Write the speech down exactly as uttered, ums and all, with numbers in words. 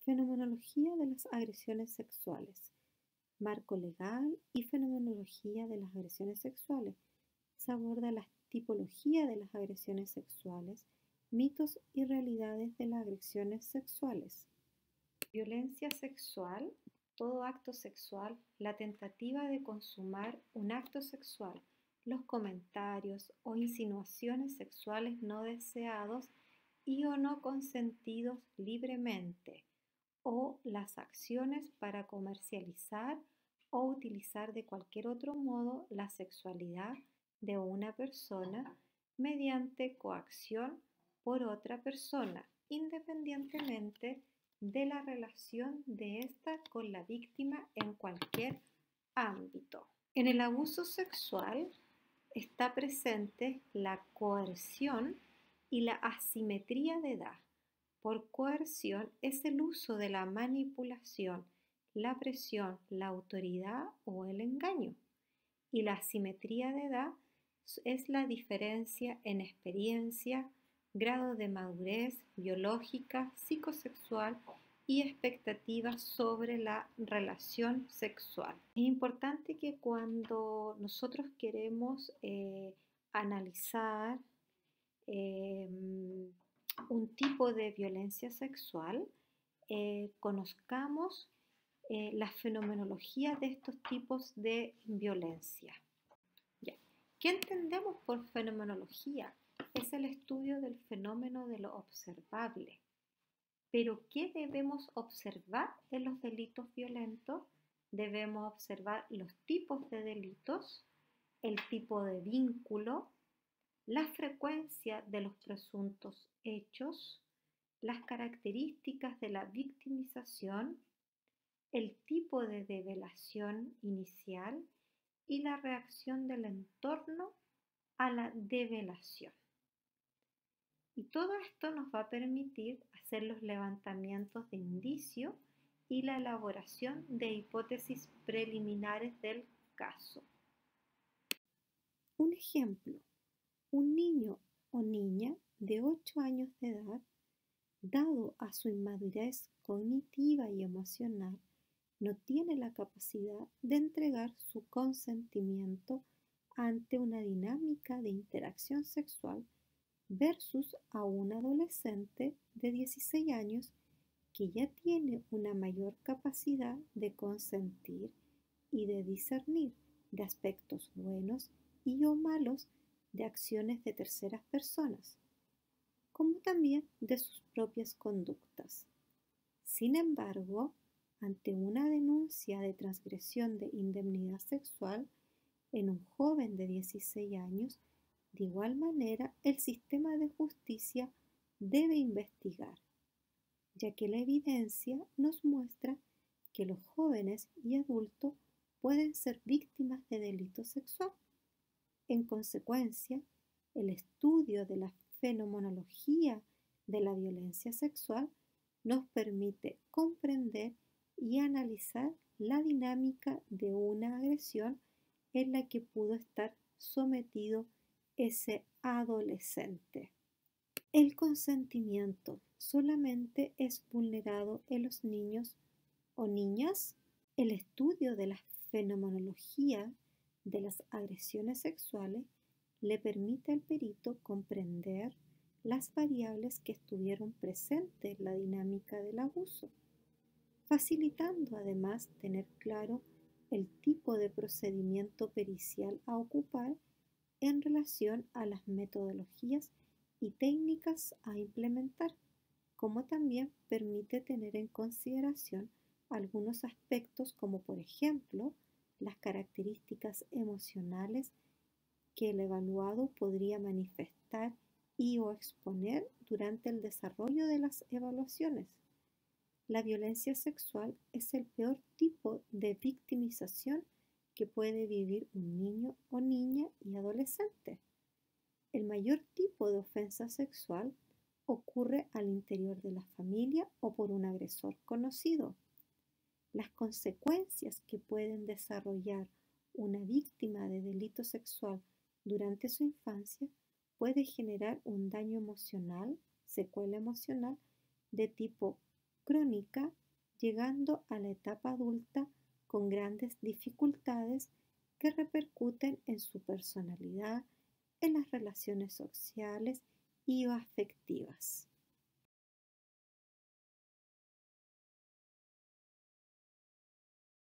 Fenomenología de las agresiones sexuales. Marco legal y fenomenología de las agresiones sexuales. Se aborda la tipología de las agresiones sexuales, mitos y realidades de las agresiones sexuales. Violencia sexual, todo acto sexual, la tentativa de consumar un acto sexual, los comentarios o insinuaciones sexuales no deseados y o no consentidos libremente, o las acciones para comercializar o utilizar de cualquier otro modo la sexualidad de una persona mediante coacción por otra persona, independientemente de la relación de ésta con la víctima en cualquier ámbito. En el abuso sexual está presente la coerción y la asimetría de edad. Por coerción es el uso de la manipulación, la presión, la autoridad o el engaño. Y la asimetría de edad es la diferencia en experiencia, grado de madurez biológica, psicosexual y expectativas sobre la relación sexual. Es importante que cuando nosotros queremos eh, analizar eh, un tipo de violencia sexual, eh, conozcamos eh, la fenomenología de estos tipos de violencia. Ya. ¿Qué entendemos por fenomenología? Es el estudio del fenómeno de lo observable. Pero ¿qué debemos observar en los delitos violentos? Debemos observar los tipos de delitos, el tipo de vínculo, la frecuencia de los presuntos hechos, las características de la victimización, el tipo de develación inicial y la reacción del entorno a la develación. Y todo esto nos va a permitir hacer los levantamientos de indicio y la elaboración de hipótesis preliminares del caso. Un ejemplo, un niño o niña de ocho años de edad, dado a su inmadurez cognitiva y emocional, no tiene la capacidad de entregar su consentimiento ante una dinámica de interacción sexual versus a un adolescente de dieciséis años que ya tiene una mayor capacidad de consentir y de discernir de aspectos buenos y o malos de acciones de terceras personas, como también de sus propias conductas. Sin embargo, ante una denuncia de transgresión de indemnidad sexual en un joven de dieciséis años, de igual manera el sistema de justicia debe investigar, ya que la evidencia nos muestra que los jóvenes y adultos pueden ser víctimas de delito sexual. En consecuencia, el estudio de la fenomenología de la violencia sexual nos permite comprender y analizar la dinámica de una agresión en la que pudo estar sometido ese adolescente. El consentimiento solamente es vulnerado en los niños o niñas. El estudio de la fenomenología de las agresiones sexuales le permite al perito comprender las variables que estuvieron presentes en la dinámica del abuso, facilitando además tener claro el tipo de procedimiento pericial a ocupar en relación a las metodologías y técnicas a implementar, como también permite tener en consideración algunos aspectos como por ejemplo las características emocionales que el evaluado podría manifestar y o exponer durante el desarrollo de las evaluaciones. La violencia sexual es el peor tipo de victimización que puede vivir un niño o niña y adolescente. El mayor tipo de ofensa sexual ocurre al interior de la familia o por un agresor conocido. Las consecuencias que pueden desarrollar una víctima de delito sexual durante su infancia puede generar un daño emocional, secuela emocional de tipo crónica, llegando a la etapa adulta con grandes dificultades que repercuten en su personalidad, en las relaciones sociales y afectivas.